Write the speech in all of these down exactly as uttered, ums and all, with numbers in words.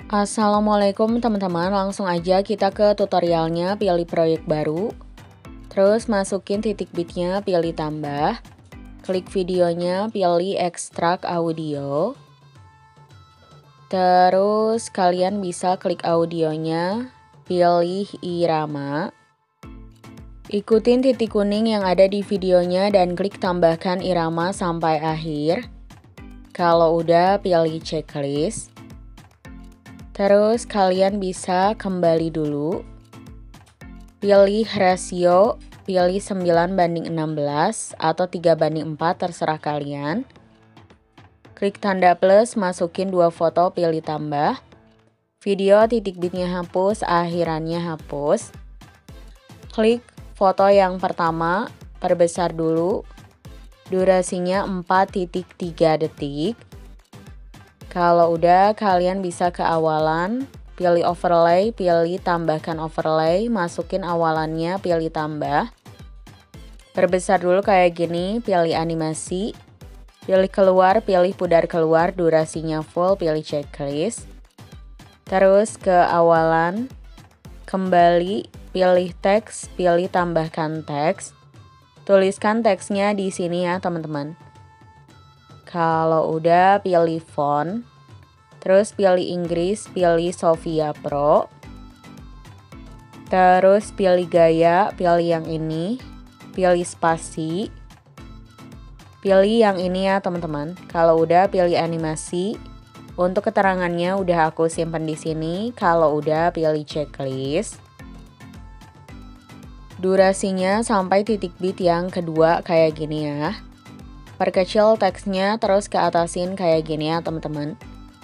Assalamualaikum teman-teman, langsung aja kita ke tutorialnya. Pilih proyek baru, terus masukin titik bitnya, pilih tambah, klik videonya, pilih ekstrak audio, terus kalian bisa klik audionya, pilih irama, ikutin titik kuning yang ada di videonya dan klik tambahkan irama sampai akhir. Kalau udah, pilih checklist. Terus kalian bisa kembali dulu, pilih rasio, pilih sembilan banding enam belas atau tiga banding empat, terserah kalian. Klik tanda plus, masukin dua foto, pilih tambah. Video titik bitnya hapus, akhirannya hapus. Klik foto yang pertama, perbesar dulu. Durasinya empat titik tiga detik. Kalau udah, kalian bisa ke awalan, pilih overlay, pilih tambahkan overlay, masukin awalannya, pilih tambah. Perbesar dulu kayak gini, pilih animasi, pilih keluar, pilih pudar keluar, durasinya full, pilih checklist. Terus ke awalan, kembali, pilih teks, pilih tambahkan teks. Tuliskan teksnya di sini ya teman-teman. Kalau udah, pilih font, terus pilih Inggris, pilih Sofia Pro, terus pilih gaya, pilih yang ini, pilih spasi, pilih yang ini ya teman-teman. Kalau udah, pilih animasi. Untuk keterangannya udah aku simpen di sini. Kalau udah, pilih checklist. Durasinya sampai titik bit yang kedua kayak gini ya. Perkecil teksnya, terus ke atasin kayak gini ya teman-teman.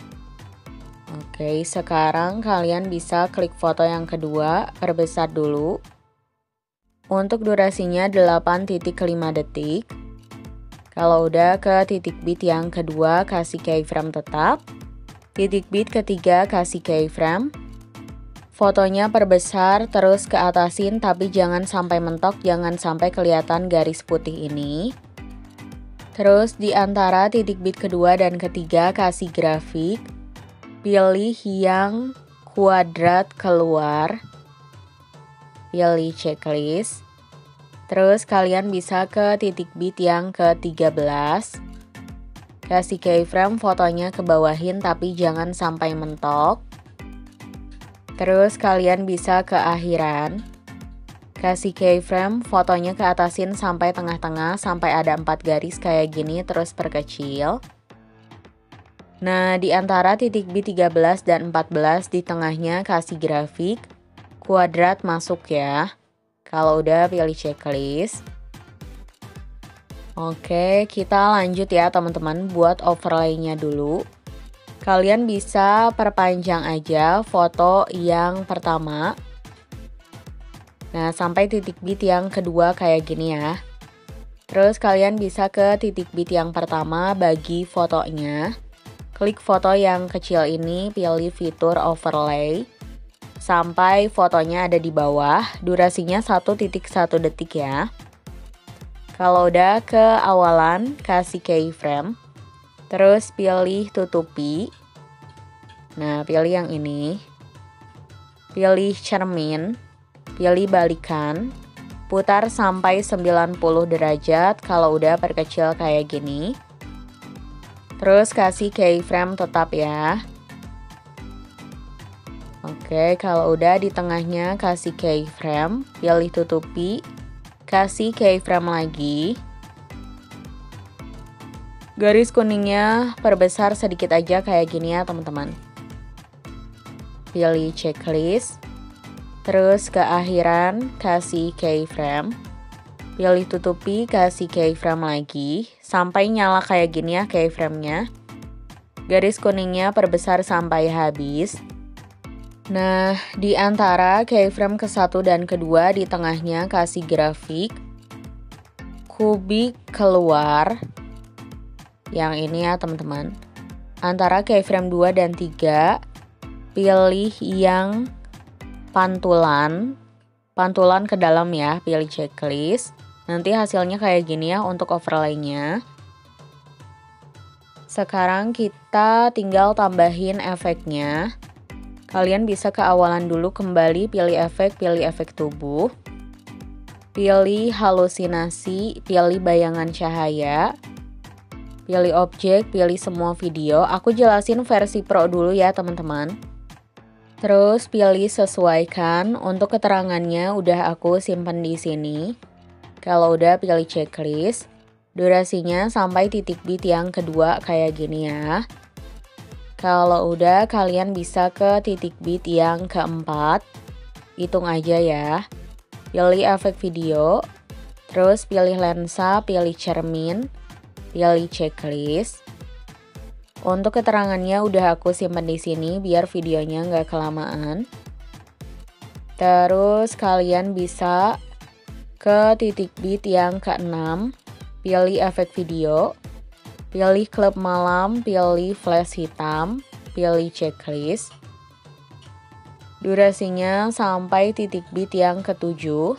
Oke, sekarang kalian bisa klik foto yang kedua, perbesar dulu. Untuk durasinya delapan titik lima detik. Kalau udah, ke titik bit yang kedua kasih keyframe tetap. Titik bit ketiga kasih keyframe. Fotonya perbesar, terus ke atasin tapi jangan sampai mentok, jangan sampai kelihatan garis putih ini. Terus di antara titik bit kedua dan ketiga kasih grafik, pilih yang kuadrat keluar, pilih checklist. Terus kalian bisa ke titik bit yang ke tiga belas, kasih keyframe, fotonya ke bawahin tapi jangan sampai mentok. Terus kalian bisa ke akhiran, kasih keyframe, fotonya ke atasin sampai tengah-tengah, sampai ada empat garis kayak gini, terus perkecil. Nah, di antara titik bit tiga belas dan empat belas di tengahnya kasih grafik, kuadrat masuk ya. Kalau udah, pilih checklist. Oke, kita lanjut ya teman-teman buat overlay-nya dulu. Kalian bisa perpanjang aja foto yang pertama. Nah, sampai titik bit yang kedua kayak gini ya. Terus kalian bisa ke titik bit yang pertama, bagi fotonya. Klik foto yang kecil ini, pilih fitur overlay. Sampai fotonya ada di bawah, durasinya satu titik satu detik ya. Kalau udah, ke awalan, kasih keyframe. Terus pilih tutupi. Nah, pilih yang ini. Pilih cermin. Pilih balikan, putar sampai sembilan puluh derajat, kalau udah perkecil kayak gini. Terus kasih keyframe tetap ya. Oke, kalau udah di tengahnya kasih keyframe, pilih tutupi, kasih keyframe lagi. Garis kuningnya perbesar sedikit aja kayak gini ya teman-teman. Pilih checklist. Terus ke akhiran, kasih keyframe. Pilih tutupi, kasih keyframe lagi. Sampai nyala kayak gini ya keyframe-nya. Garis kuningnya perbesar sampai habis. Nah, di antara keyframe ke satu dan kedua di tengahnya kasih grafik. Kubik keluar. Yang ini ya teman-teman. Antara keyframe dua dan tiga, pilih yang pantulan, pantulan ke dalam ya, pilih checklist. Nanti hasilnya kayak gini ya untuk overlay-nya. Sekarang kita tinggal tambahin efeknya. Kalian bisa ke awalan dulu, kembali pilih efek, pilih efek tubuh. Pilih halusinasi, pilih bayangan cahaya. Pilih objek, pilih semua video. Aku jelasin versi pro dulu ya teman-teman. Terus pilih sesuaikan. Untuk keterangannya udah aku simpen di sini. Kalau udah pilih checklist. Durasinya sampai titik bit yang kedua kayak gini ya. Kalau udah kalian bisa ke titik bit yang keempat. Hitung aja ya. Pilih efek video. Terus pilih lensa, pilih cermin. Pilih checklist. Untuk keterangannya udah aku simpen di sini biar videonya nggak kelamaan. Terus kalian bisa ke titik bit yang keenam. Pilih efek video. Pilih klub malam, pilih flash hitam, pilih checklist. Durasinya sampai titik bit yang ketujuh.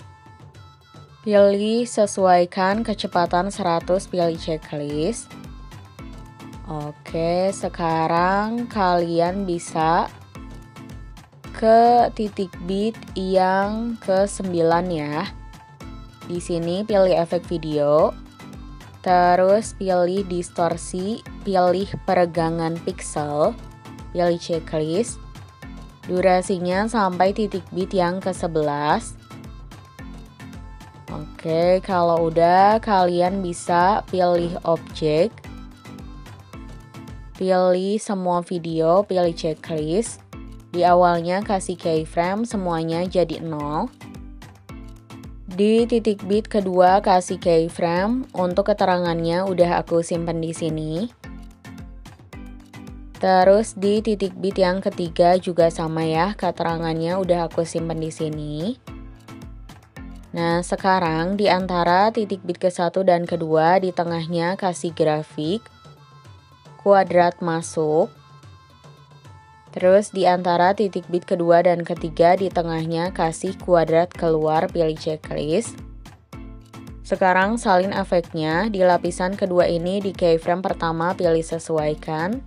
Pilih sesuaikan kecepatan seratus, pilih checklist. Oke, sekarang kalian bisa ke titik bit yang ke sembilan ya. Di sini pilih efek video. Terus pilih distorsi, pilih peregangan pixel, pilih checklist. Durasinya sampai titik bit yang ke sebelas. Oke, kalau udah kalian bisa pilih objek. Pilih semua video, pilih checklist. Di awalnya kasih keyframe, semuanya jadi nol. Di titik bit kedua kasih keyframe. Untuk keterangannya udah aku simpen di sini. Terus di titik bit yang ketiga juga sama ya, keterangannya udah aku simpen di sini. Nah, sekarang di antara titik bit ke satu dan kedua di tengahnya kasih grafik kuadrat masuk. Terus di antara titik bit kedua dan ketiga di tengahnya kasih kuadrat keluar, pilih checklist. Sekarang salin efeknya. Di lapisan kedua ini di keyframe pertama pilih sesuaikan.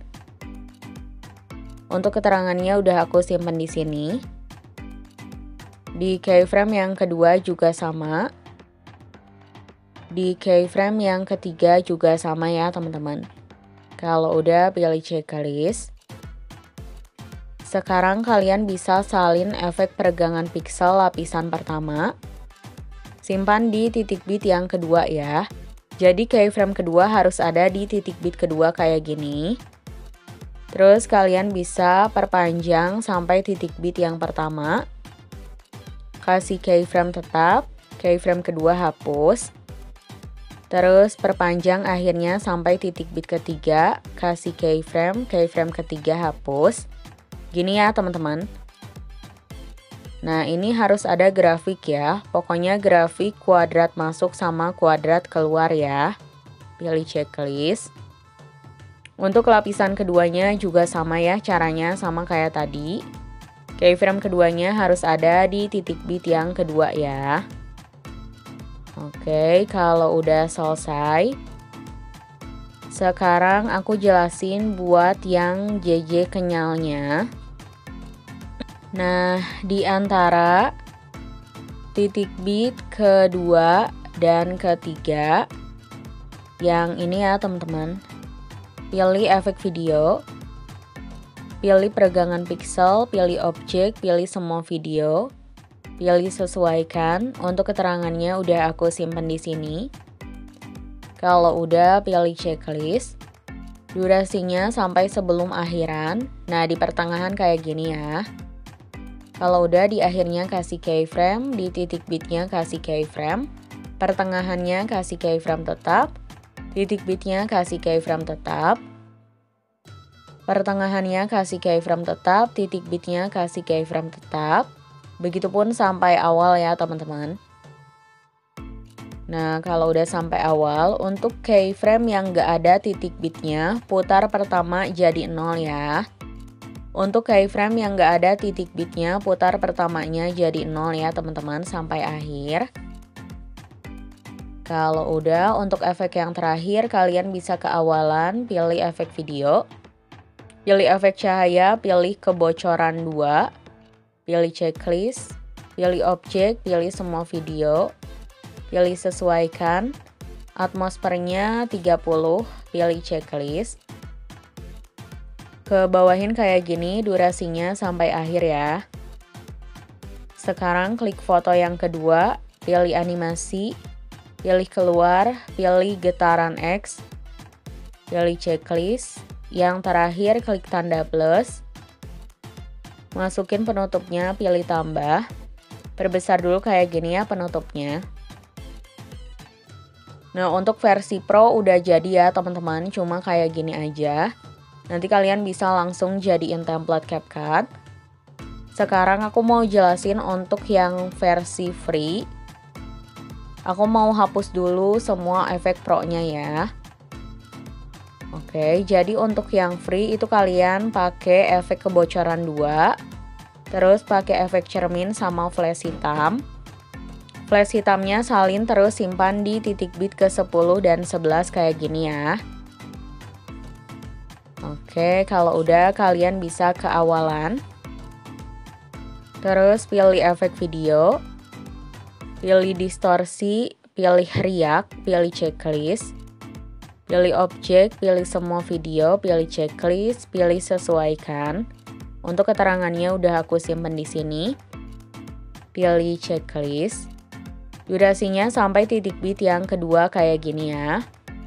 Untuk keterangannya udah aku simpen di sini. Di keyframe yang kedua juga sama. Di keyframe yang ketiga juga sama ya teman-teman. Kalau udah pilih checklist. Sekarang kalian bisa salin efek peregangan pixel lapisan pertama. Simpan di titik bit yang kedua ya. Jadi keyframe kedua harus ada di titik bit kedua kayak gini. Terus kalian bisa perpanjang sampai titik bit yang pertama. Kasih keyframe tetap, keyframe kedua hapus. Terus perpanjang akhirnya sampai titik bit ketiga. Kasih keyframe, keyframe ketiga hapus. Gini ya teman-teman. Nah, ini harus ada grafik ya. Pokoknya grafik kuadrat masuk sama kuadrat keluar ya. Pilih checklist. Untuk lapisan keduanya juga sama ya, caranya sama kayak tadi. Keyframe keduanya harus ada di titik bit yang kedua ya. Oke, kalau udah selesai. Sekarang aku jelasin buat yang J J kenyalnya. Nah, di antara titik bit kedua dan ketiga, yang ini ya teman-teman, pilih efek video, pilih peregangan pixel, pilih objek, pilih semua video, pilih sesuaikan. Untuk keterangannya udah aku simpen di sini. Kalau udah pilih checklist. Durasinya sampai sebelum akhiran. Nah, di pertengahan kayak gini ya. Kalau udah di akhirnya kasih keyframe, di titik bitnya kasih keyframe, pertengahannya kasih keyframe tetap, titik bitnya kasih keyframe tetap, pertengahannya kasih keyframe tetap, titik bitnya kasih keyframe tetap. Begitupun sampai awal ya teman-teman. Nah, kalau udah sampai awal, untuk keyframe yang gak ada titik bitnya, putar pertama jadi nol ya. Untuk keyframe yang gak ada titik bitnya, putar pertamanya jadi nol ya teman-teman sampai akhir. Kalau udah, untuk efek yang terakhir kalian bisa ke awalan, pilih efek video. Pilih efek cahaya, pilih kebocoran dua, pilih checklist, pilih objek, pilih semua video, pilih sesuaikan, atmosfernya tiga puluh, pilih checklist. Ke bawahin kayak gini durasinya sampai akhir ya. Sekarang klik foto yang kedua, pilih animasi, pilih keluar, pilih getaran X, pilih checklist. Yang terakhir klik tanda plus, masukin penutupnya, pilih tambah, perbesar dulu kayak gini ya penutupnya. Nah untuk versi Pro udah jadi ya teman-teman, cuma kayak gini aja. Nanti kalian bisa langsung jadiin template CapCut. Sekarang aku mau jelasin untuk yang versi free. Aku mau hapus dulu semua efek Pro-nya ya. Oke, jadi untuk yang free itu kalian pakai efek kebocoran dua, terus pakai efek cermin sama flash hitam. Flash hitamnya salin terus simpan di titik bit ke sepuluh dan sebelas kayak gini ya. Oke, kalau udah kalian bisa ke awalan. Terus pilih efek video, pilih distorsi, pilih riak, pilih checklist. Pilih objek, pilih semua video, pilih checklist, pilih sesuaikan. Untuk keterangannya udah aku simpen di sini. Pilih checklist. Durasinya sampai titik bit yang kedua kayak gini ya.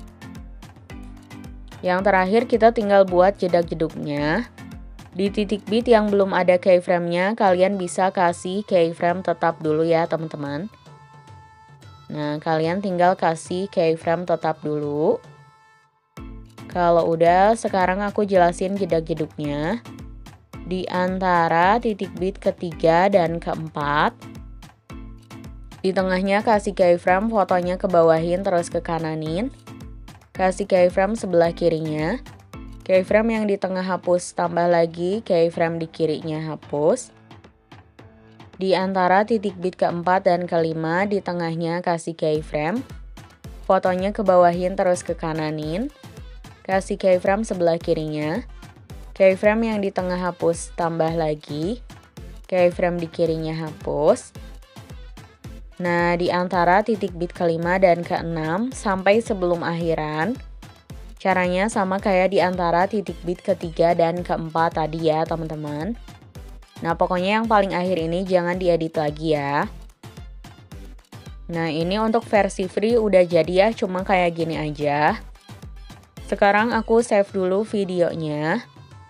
Yang terakhir kita tinggal buat jedak-jeduknya. Di titik bit yang belum ada keyframe-nya, kalian bisa kasih keyframe tetap dulu ya teman-teman. Nah, kalian tinggal kasih keyframe tetap dulu. Kalau udah, sekarang aku jelasin jedak-jeduknya. Di antara titik bit ketiga dan keempat. Di tengahnya kasih keyframe, fotonya ke bawahin terus ke kananin. Kasih keyframe sebelah kirinya. Keyframe yang di tengah hapus, tambah lagi keyframe di kirinya hapus. Di antara titik bit keempat dan kelima, di tengahnya kasih keyframe. Fotonya ke bawahin terus ke kananin. Kasih keyframe sebelah kirinya. Keyframe yang di tengah hapus, tambah lagi. Keyframe di kirinya hapus. Nah, di antara titik bit kelima dan keenam sampai sebelum akhiran. Caranya sama kayak di antara titik bit ketiga dan keempat tadi ya, teman-teman. Nah, pokoknya yang paling akhir ini jangan diedit lagi ya. Nah, ini untuk versi free udah jadi ya, cuma kayak gini aja. Sekarang aku save dulu videonya.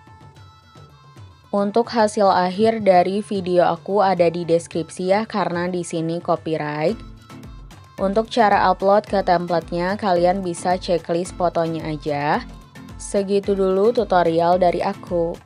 Untuk hasil akhir dari video aku ada di deskripsi ya, karena di sini copyright. Untuk cara upload ke template-nya, kalian bisa checklist fotonya aja. Segitu dulu tutorial dari aku.